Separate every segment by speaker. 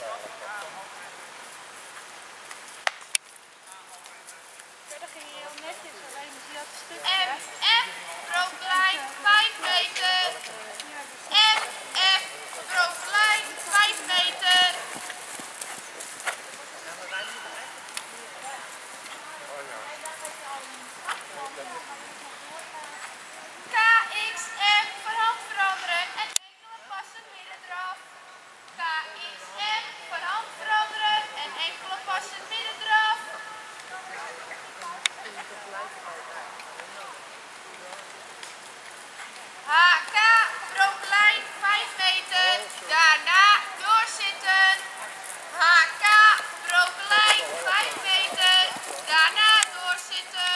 Speaker 1: Verder ging je heel netjes, alleen zie je dat stuk.
Speaker 2: MF, grootlijn 5 meter. MF, grootlijn 5 meter. KXM, voor hand veranderen en enkele passen midden eraf. KXM, voor hand veranderen en enkele passen midden eraf. HK, grootlijn 5 meter, daarna doorzitten. HK, grootlijn 5 meter, daarna doorzitten.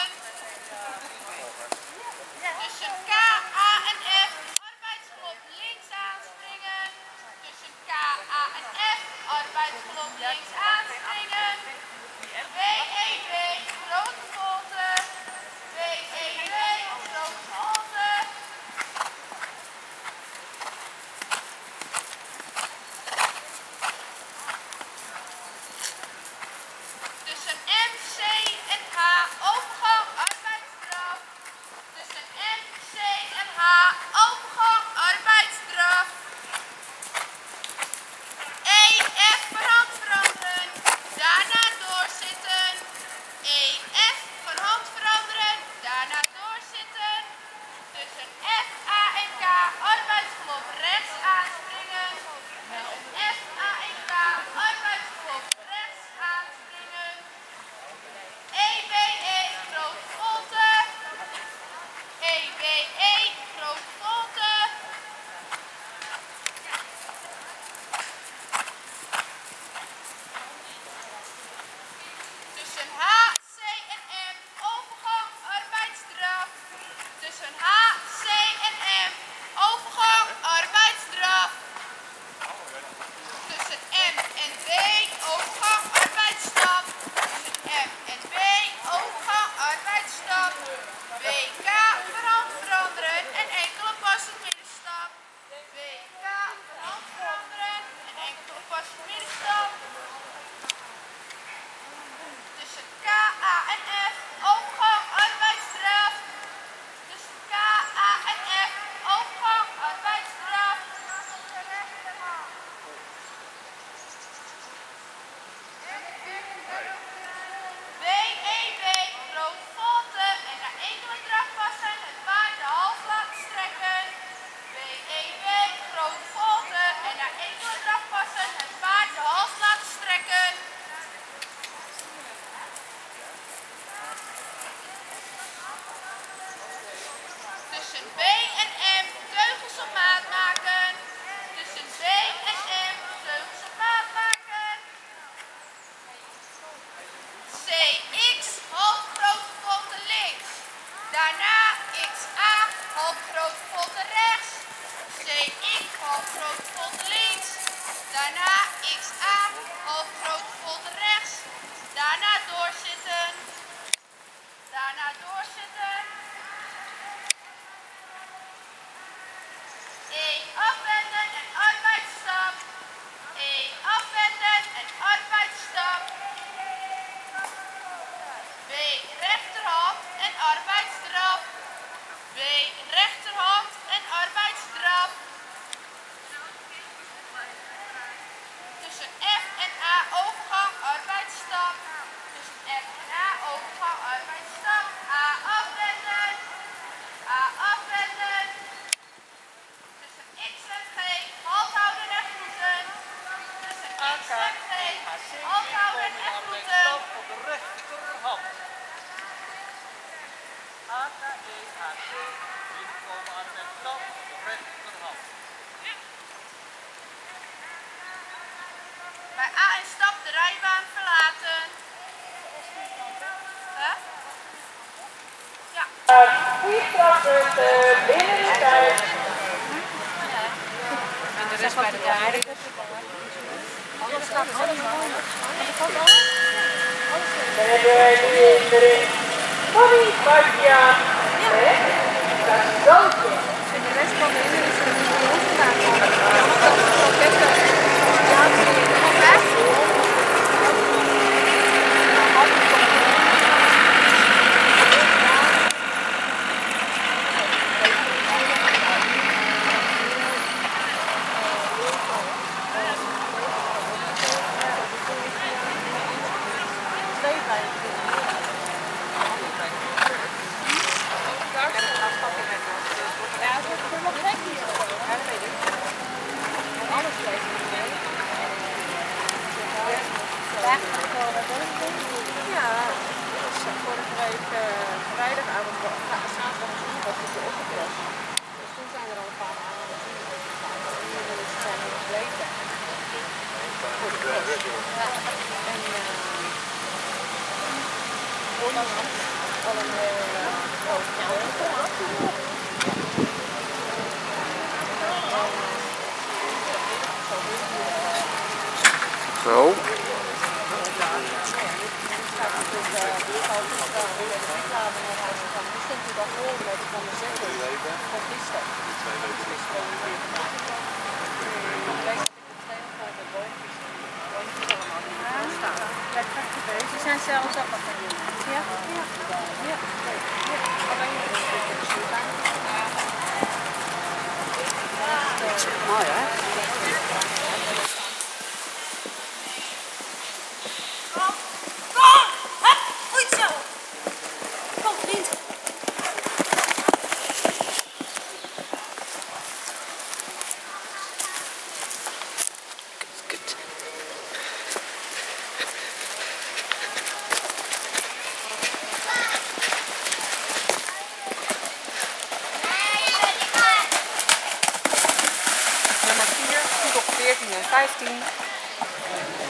Speaker 2: Tussen K, A en F, arbeidsgelop links aanspringen. Tussen K, A en F, arbeidsgelop links aanspringen. WEW, grote volte. WEW, grote volte. Tussen M, C en H, overgang, arbeidsstraf. Tussen M, C en H, overgang, arbeidsstraf. EF, voor hand veranderen, daarna doorzitten. EF, voor hand veranderen, daarna doorzitten. Tussen F, A en K, arbeidsgelop rechts aanspringen. Tussen F, A en K, arbeidsgelop rechts aanspringen. EBE, grote volte. EBE, grote volte. Tussen H, C en M, overgang, arbeidsstraf. Tussen H, C en M, overgang, arbeidsstraf. Tussen M en B, overgang, arbeidsstap. Tussen M en B, overgang, arbeidsstap. WK, verhand veranderen en enkele passen middenstap. WK, verhand veranderen en enkele passen middenstap. Tussen K, A en F, overgang, arbeidsstraf. Tussen K, A en F, overgang, arbeidsstraf. WEW, grote volte en na enkele dragpassen het paard de hals laten strekken. WEW, grote volte en na enkele dragpassen het paard de hals laten strekken. Tussen B en M, teugels op maat maken. Tussen B en M, teugels op maat maken. CX, half grote volte links. Daarna XA, half grote volte rechts. CX, half grote volte links. Daarna XA, half grote volte rechts. Daarna doorzitten. Daarna doorzitten. E afwenden en arbeidsstap. E afwenden en arbeidsstap. B rechterhand en arbeidsdraf. B rechterhand en arbeidsdraf. Tussen F en A overgang arbeidsstap. Tussen F en A overgang arbeidsstap. A afwenden. A afwenden. Tussen X en G halt houden en groeten. Tussen X en G halt houden en groeten.
Speaker 3: Op de rechterhand. AKE, AC, binnenkomen aan de kant op de rechterhand.
Speaker 2: Bij A en stap de rijbaan verlaten. Huh? Ja.
Speaker 4: Binnen de tijd.
Speaker 1: En de rest bij de derde. Alles gaat allemaal.
Speaker 4: Dan hebben wij nu erin. Bonnie, Pasja. Dat is zoutje.
Speaker 1: En de rest van de is er niet heel veel. eigenlijk wel wat doen. Ja, dat is vorige week vrijdagavond, zaterdag en zondag was het opgeploft. Dus toen zijn er al een paar aan het zien. Dus zijn we gebleven. Voor de klas. Ja, en al een
Speaker 5: Zo.
Speaker 1: Ze zijn zelfs ook nog van jullie. Ja? Ja.
Speaker 5: Mooi hè? Nummer 4, groep op 14 en 15.